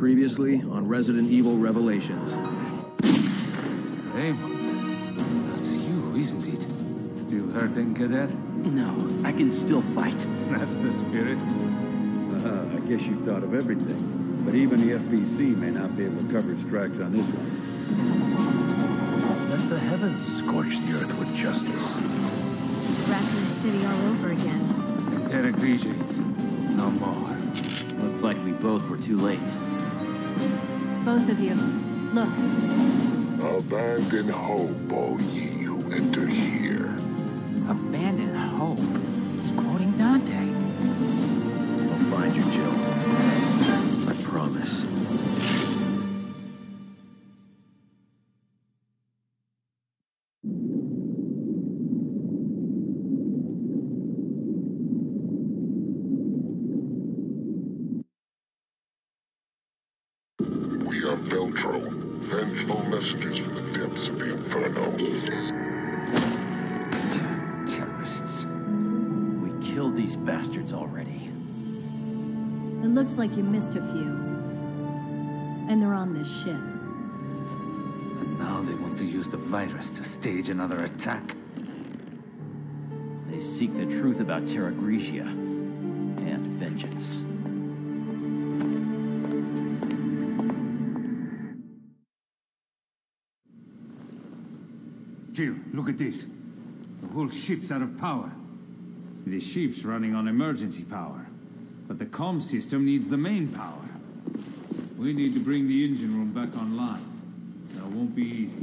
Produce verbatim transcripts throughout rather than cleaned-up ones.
Previously on Resident Evil Revelations. Raymond, that's you, isn't it? Still hurting, Cadet? No, I can still fight. That's the spirit. Uh, I guess you thought of everything. But even the F B C may not be able to cover its tracks on this one. Let the heavens scorch the earth with justice. Raccoon City all over again. And Terra Grigia's no more. Looks like we both were too late. Both of you. Look. Abandon hope, all ye who enter here. Abandon hope? He's quoting Dante. I'll find you, Jill. I promise. We are Veltro, vengeful messengers from the depths of the Inferno. Damn terrorists. We killed these bastards already. It looks like you missed a few. And they're on this ship. And now they want to use the virus to stage another attack. They seek the truth about Terra Grigia and vengeance. Jill, look at this. The whole ship's out of power. The ship's running on emergency power. But the comm system needs the main power. We need to bring the engine room back online. That won't be easy.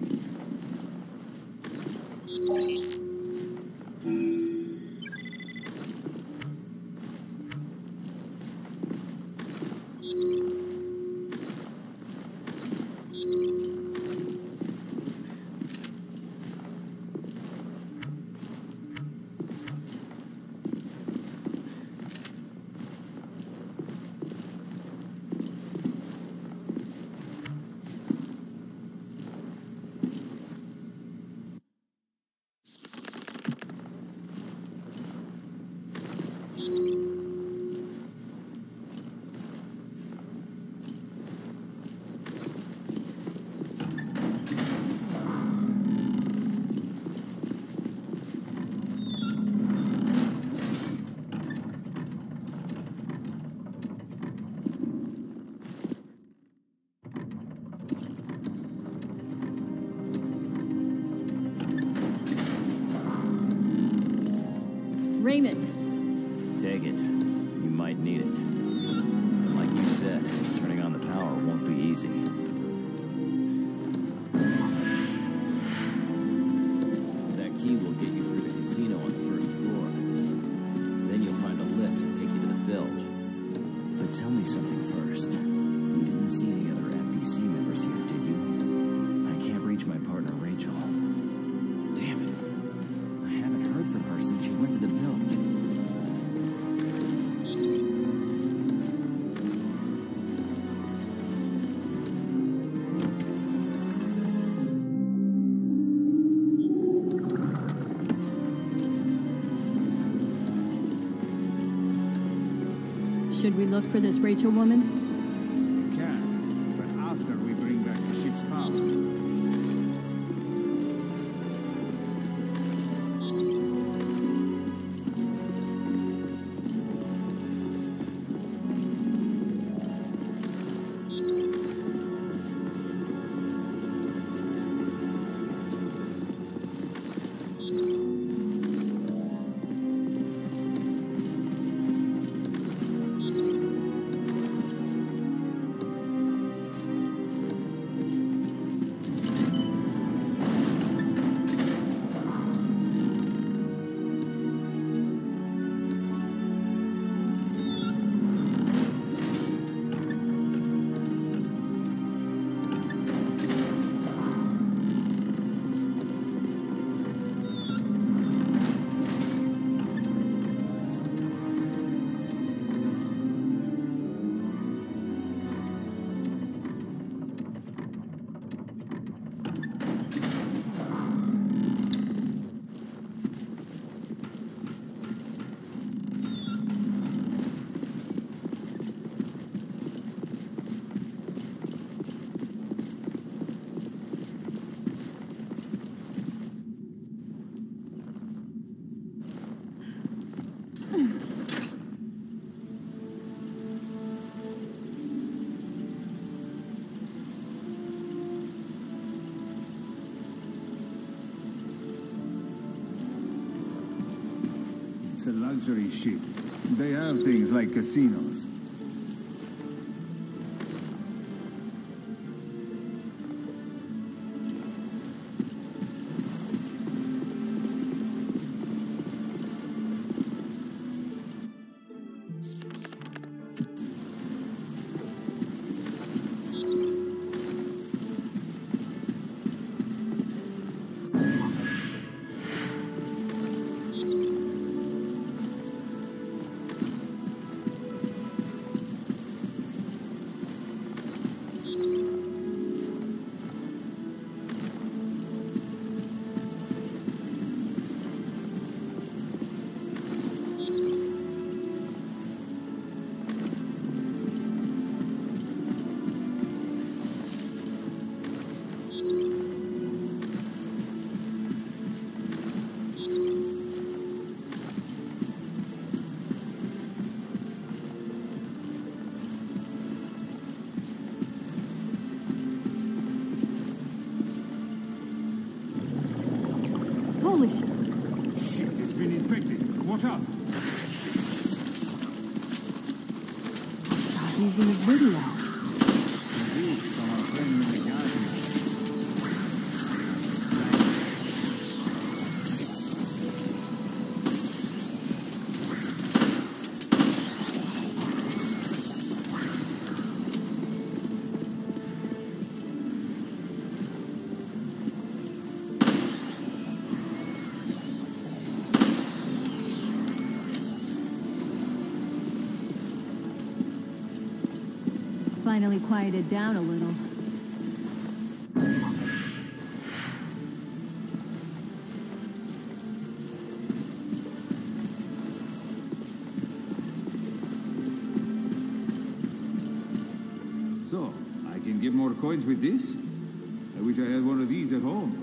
Raymond. Take it. You might need it. And like you said, turning on the power won't be easy. That key will get you through the casino on the first floor. Then you'll find a lift to take you to the bilge. But tell me something first. You didn't see any other F B C members here, did you? I can't reach my partner, Rachel. Damn it. I haven't heard from her since she went to the bilge. Should we look for this Rachel woman? We can, but after we bring back the ship's power. It's a luxury ship. They have things like casinos. Holy shit. Shit, it's been infected. Watch out! I saw these in a video. Finally quieted down a little. So, I can get more coins with this? I wish I had one of these at home.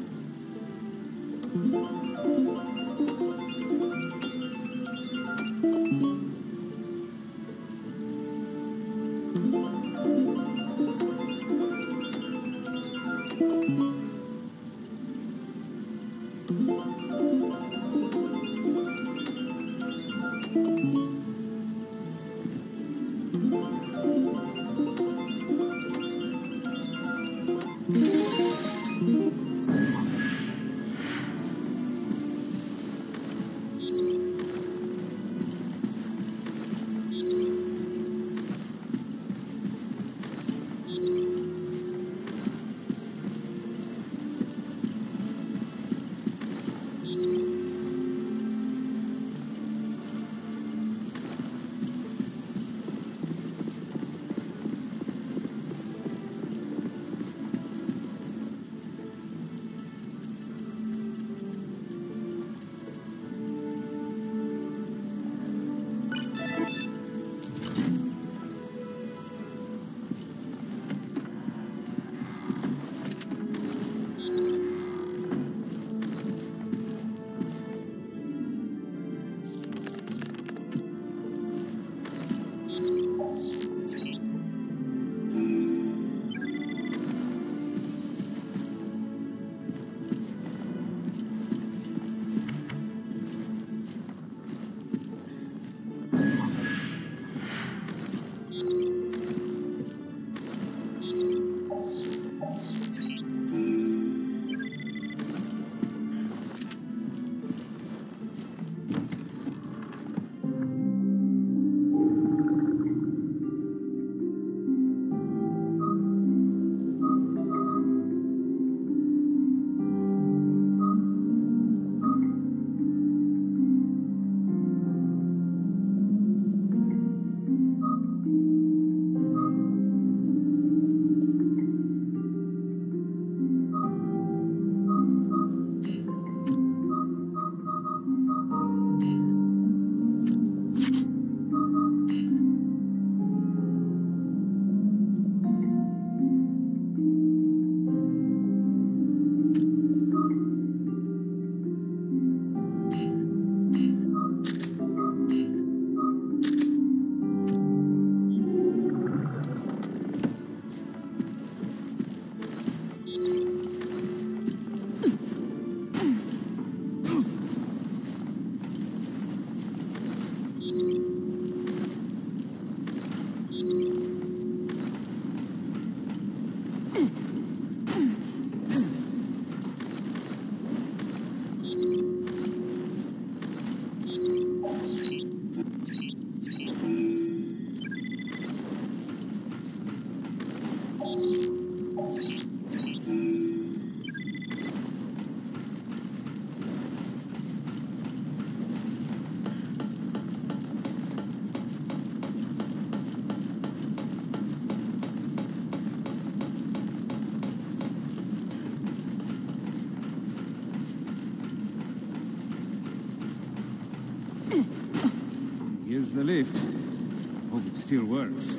Here's the lift. Hope it still works.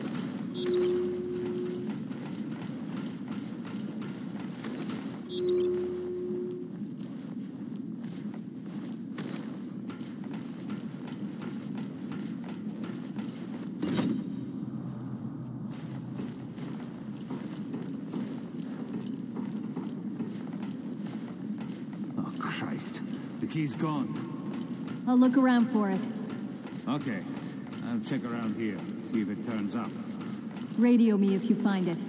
Oh, Christ. The key's gone. I'll look around for it. Okay. I'll check around here, see if it turns up. Radio me if you find it.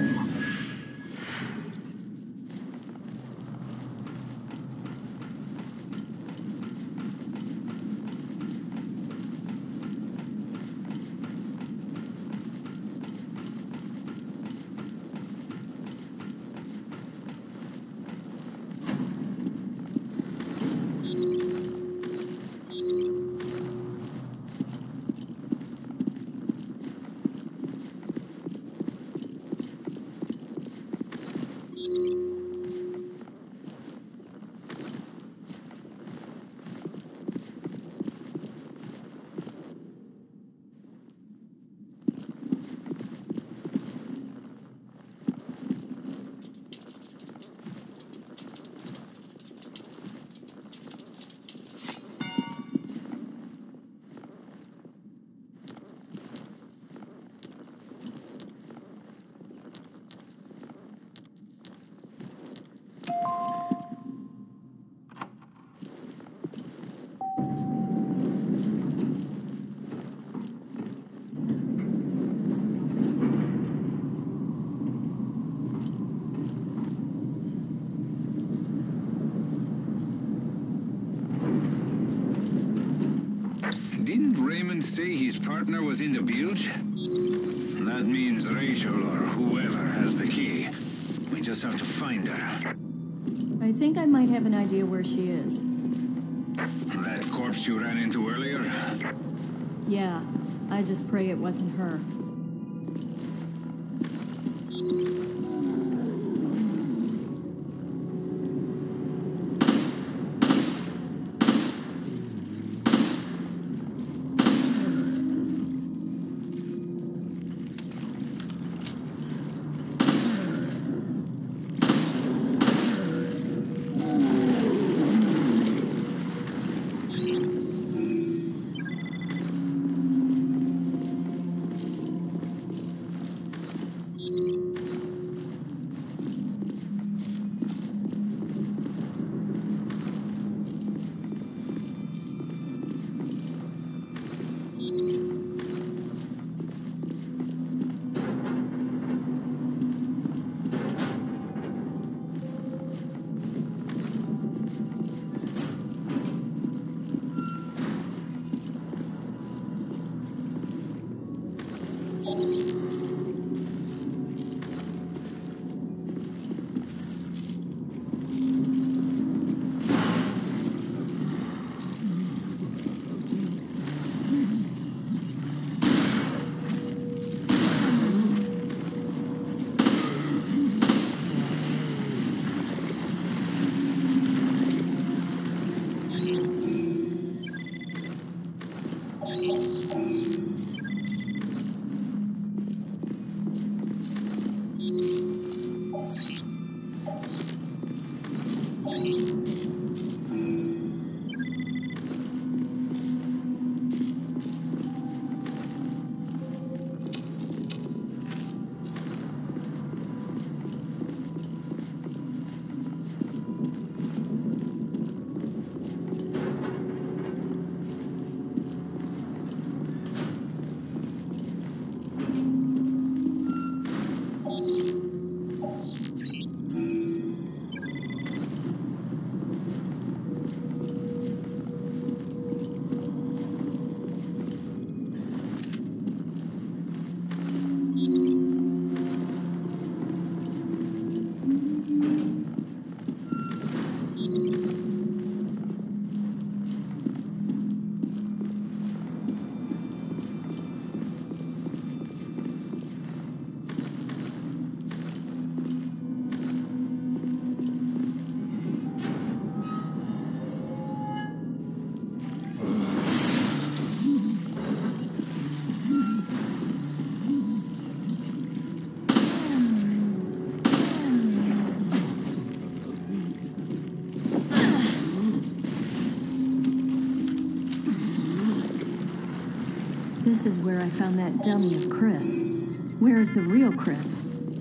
Didn't Raymond say his partner was in the bilge? That means Rachel or whoever has the key. We just have to find her. I think I might have an idea where she is. That corpse you ran into earlier? Yeah, I just pray it wasn't her. This is where I found that dummy of Chris. Where is the real Chris?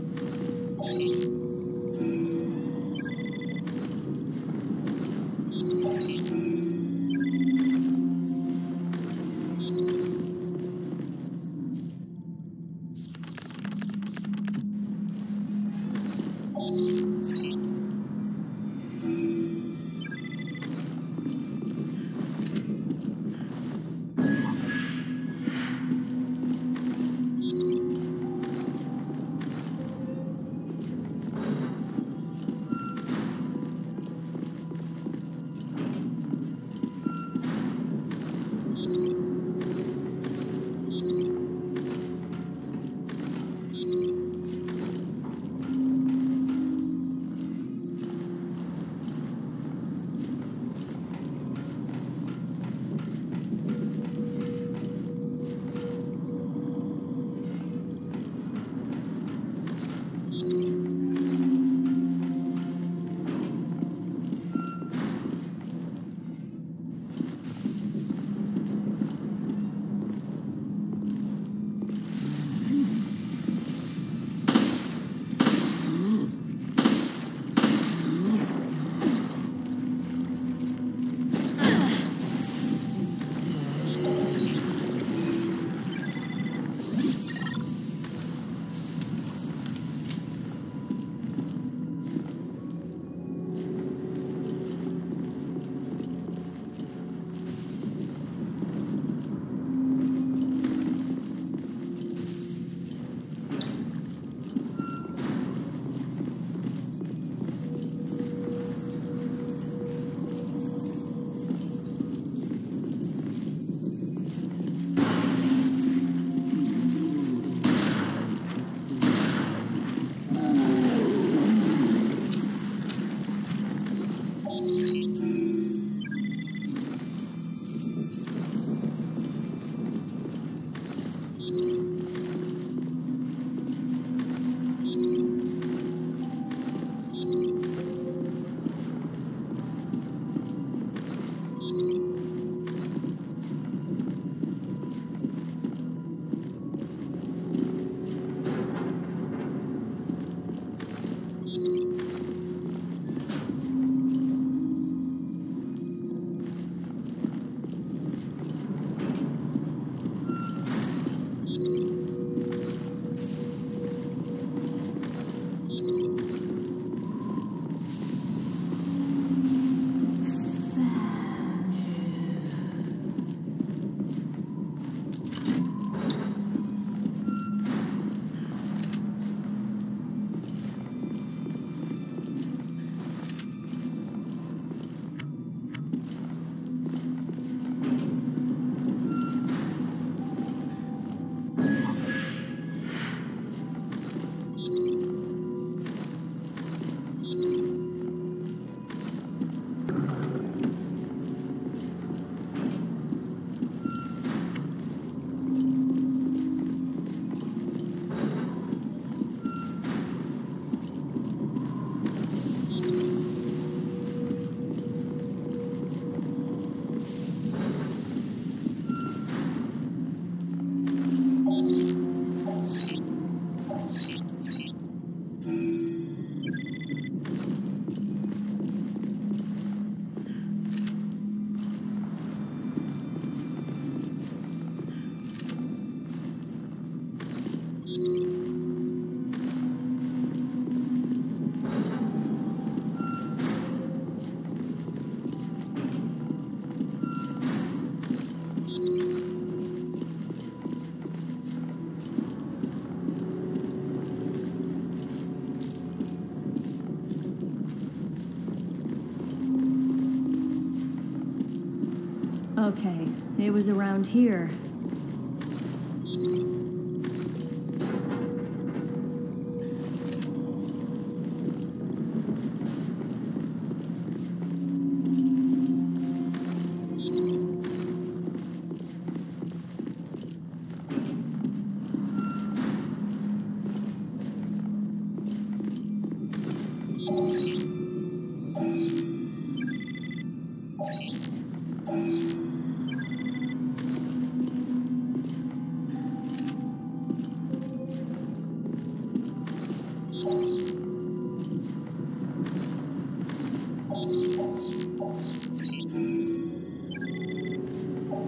Okay, it was around here.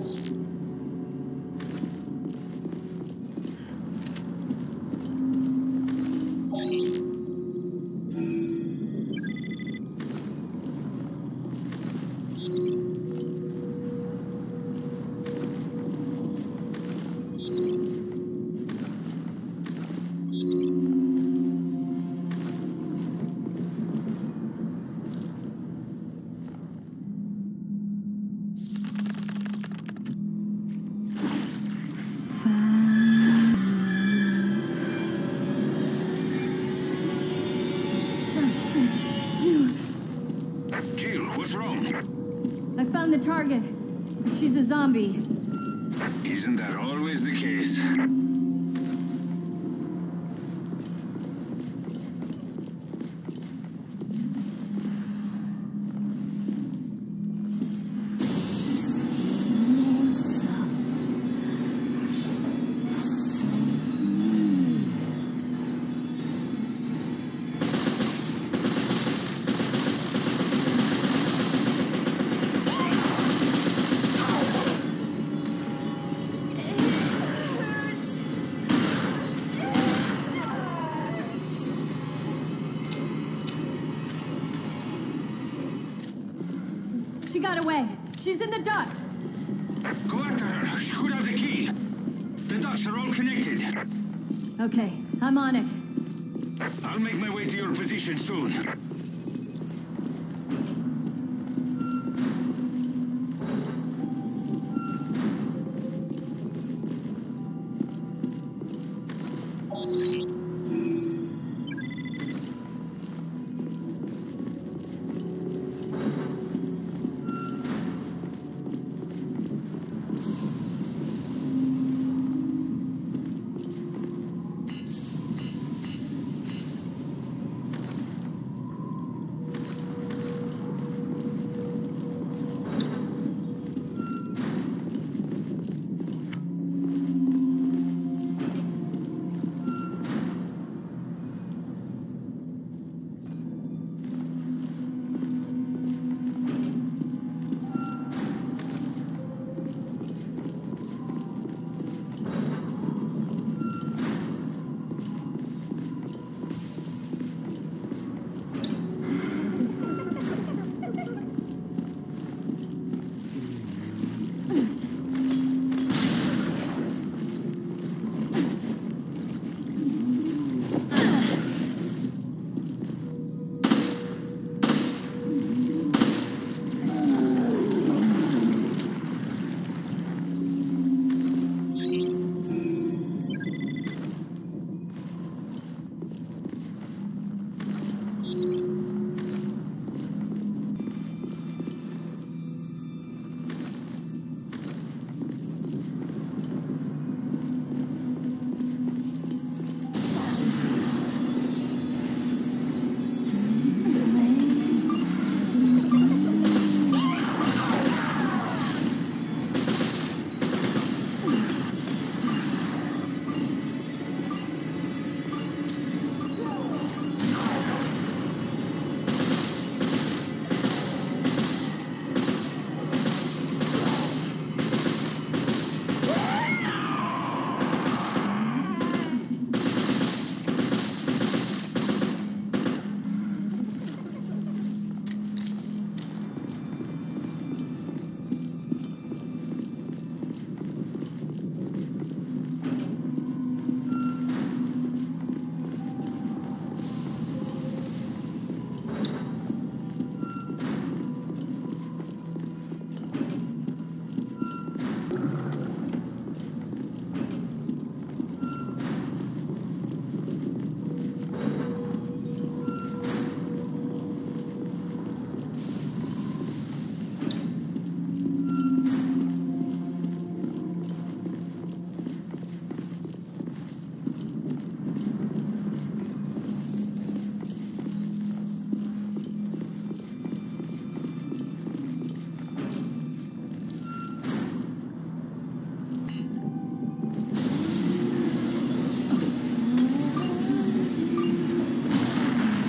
I found the target, but she's a zombie. Isn't that always the case? She got away. She's in the ducts. Go after her. She could have the key. The ducts are all connected. Okay, I'm on it. I'll make my way to your position soon.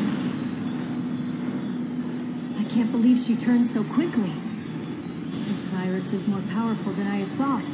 I can't believe she turned so quickly. Those Iris is more powerful than I had thought.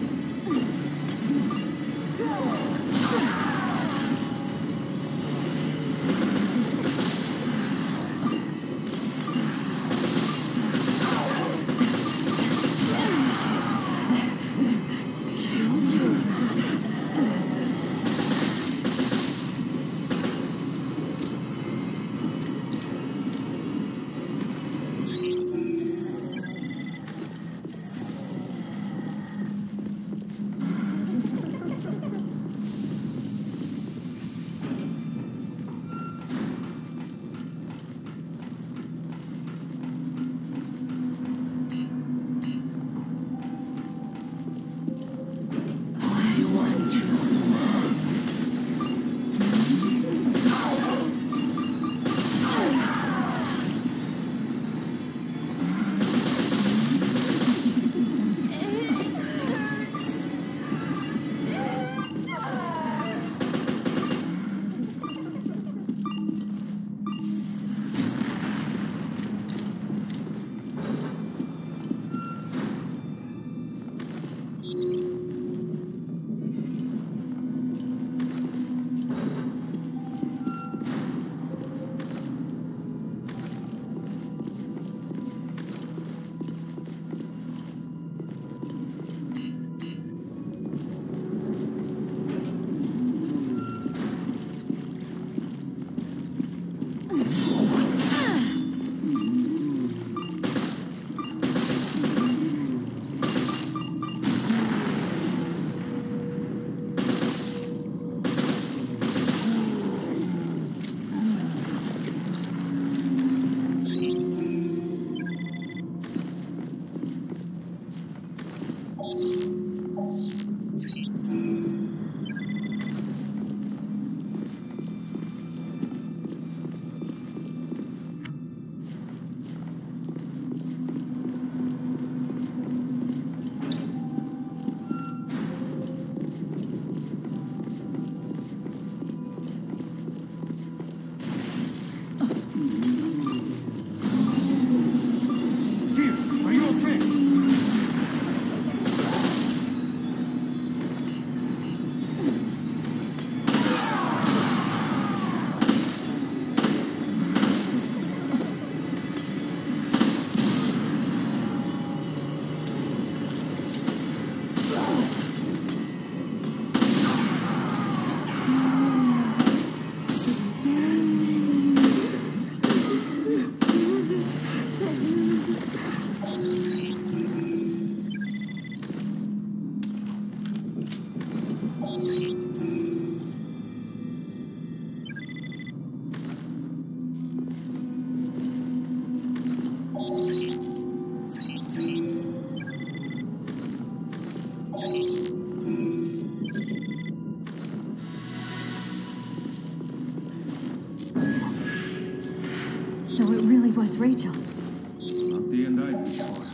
So it really was Rachel. Not the end I'd wish for.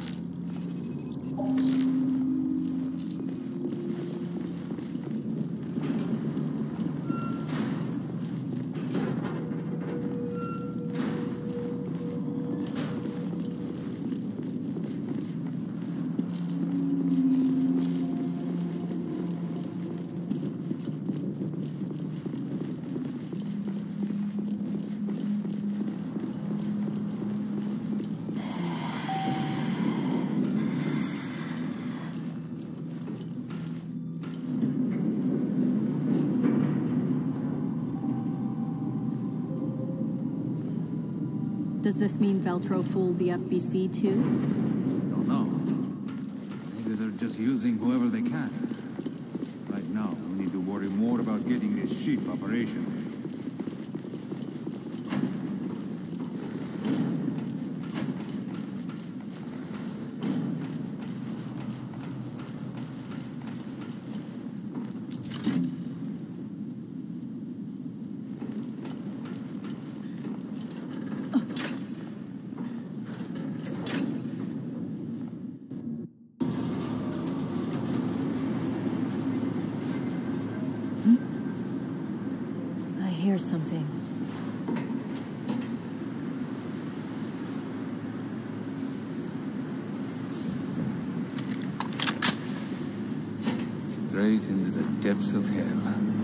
Does this mean Veltro fooled the F B C too? Don't know. Maybe they're just using whoever they can. Right now, we need to worry more about getting this ship operational. Hear something. Straight into the depths of hell.